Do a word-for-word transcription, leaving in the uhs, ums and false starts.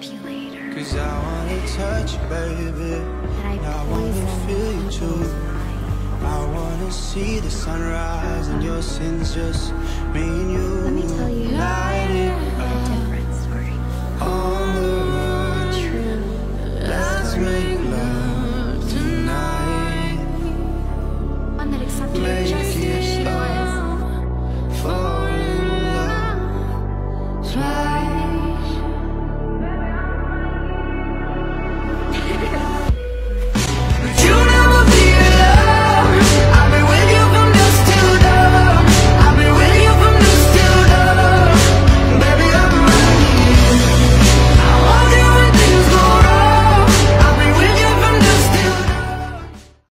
manipulator. Cause I wanna touch you, baby. That I I wanna poison feel you too. I wanna see the sunrise and your sins, just me and you. Let me tell you